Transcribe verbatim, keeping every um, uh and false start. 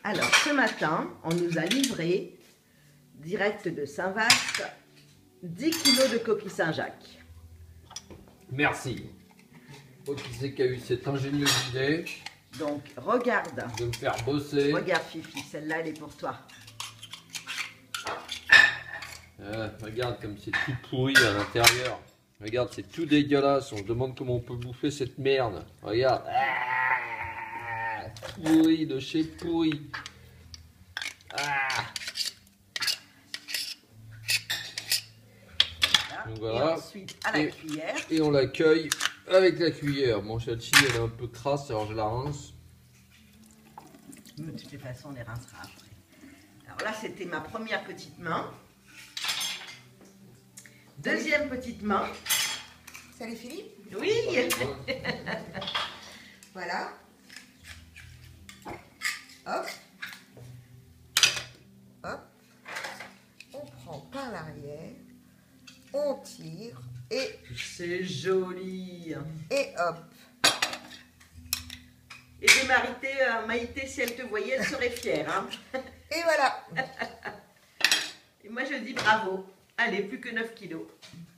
Alors, ce matin, on nous a livré, direct de Saint-Vaast, dix kilos de coquilles Saint-Jacques. Merci. Oh, qui c'est qui a eu cette ingénieuse idée? Donc, regarde. De me faire bosser. Regarde, Fifi, celle-là, elle est pour toi. Ah, regarde comme c'est tout pourri à l'intérieur. Regarde, c'est tout dégueulasse. On se demande comment on peut bouffer cette merde. Regarde. Ah, pourri de chez pourri. Ah. Donc voilà. Et ensuite, à la et, cuillère. Et on l'accueille avec la cuillère. Mon celle-ci, elle est un peu crasse, alors je la rince. De toutes façons, on les rincera après. Alors là, c'était ma première petite main. Deuxième petite main. Salut Philippe. Oui. Voilà. Hop. Hop. On prend par l'arrière. On tire. Et, C'est joli. et hop. Et des Maïté, euh, Maïté, si elle te voyait, elle serait fière. Hein. Et voilà. Et moi, je dis bravo. Allez, plus que neuf kilos.